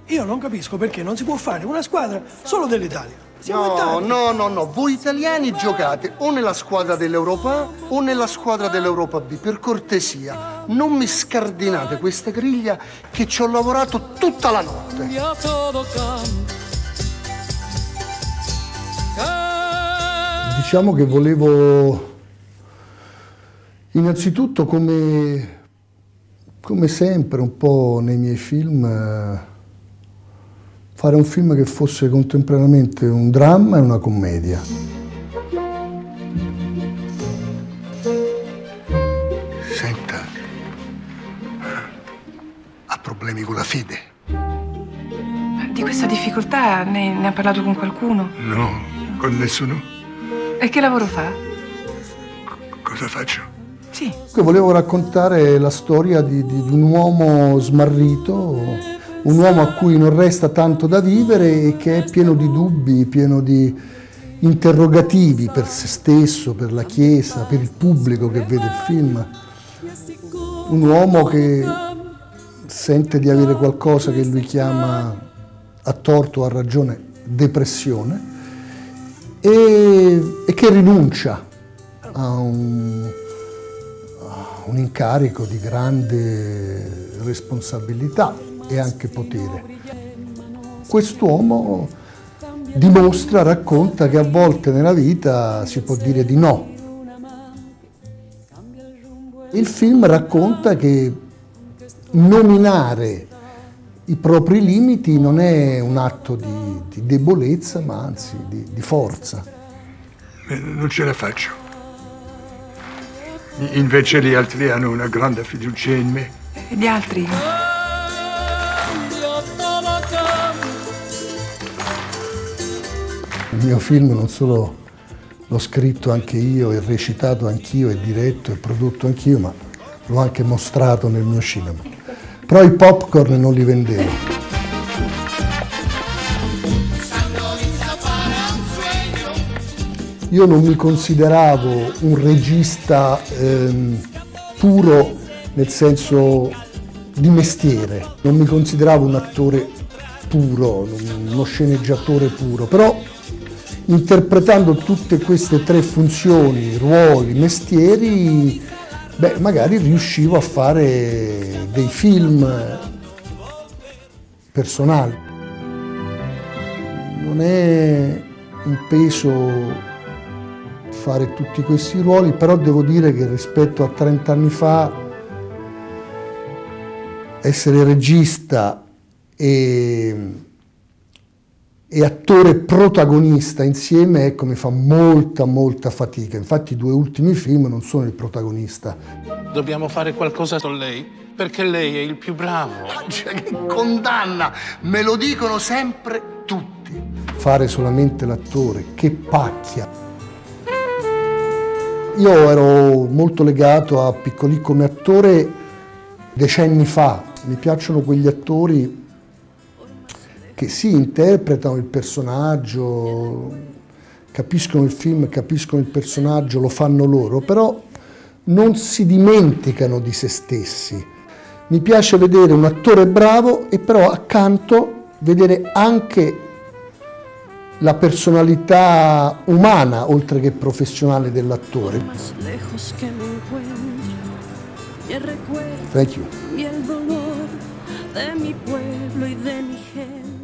Io non capisco perché non si può fare una squadra solo dell'Italia. No, voi italiani giocate o nella squadra dell'Europa A o nella squadra dell'Europa B. Per cortesia, non mi scardinate questa griglia che ci ho lavorato tutta la notte. Diciamo che volevo, innanzitutto, come sempre un po' nei miei film, fare un film che fosse contemporaneamente un dramma e una commedia. Senta, ha problemi con la fede? Di questa difficoltà ne ha parlato con qualcuno? No, con nessuno. E che lavoro fa? Cosa faccio? Sì. Volevo raccontare la storia di un uomo smarrito, un uomo a cui non resta tanto da vivere e che è pieno di dubbi, pieno di interrogativi per se stesso, per la Chiesa, per il pubblico che vede il film. Un uomo che sente di avere qualcosa che lui chiama, a torto o a ragione, depressione, e che rinuncia a un incarico di grande responsabilità e anche potere. Quest'uomo dimostra, racconta che a volte nella vita si può dire di no. Il film racconta che nominare i propri limiti non è un atto di debolezza, ma anzi di forza. Non ce la faccio. Invece gli altri hanno una grande fiducia in me. E gli altri? Il mio film non solo l'ho scritto anche io, e recitato anch'io, e diretto e prodotto anch'io, ma l'ho anche mostrato nel mio cinema. Però i popcorn non li vendevo. Io non mi consideravo un regista puro nel senso di mestiere, non mi consideravo un attore puro, uno sceneggiatore puro, però interpretando tutte queste tre funzioni, ruoli, mestieri, magari riuscivo a fare dei film personali. Non è un peso fare tutti questi ruoli, però devo dire che rispetto a 30 anni fa essere regista e attore protagonista insieme, ecco, mi fa molta fatica. Infatti i due ultimi film non sono il protagonista. Dobbiamo fare qualcosa con lei, perché lei è il più bravo. Cioè, che condanna! Me lo dicono sempre tutti. Fare solamente l'attore, che pacchia! Io ero molto legato a Piccolì come attore decenni fa. Mi piacciono quegli attori che sì, interpretano il personaggio, capiscono il film, capiscono il personaggio, lo fanno loro, però non si dimenticano di se stessi. Mi piace vedere un attore bravo e però accanto vedere anche la personalità umana, oltre che professionale, dell'attore. Thank you.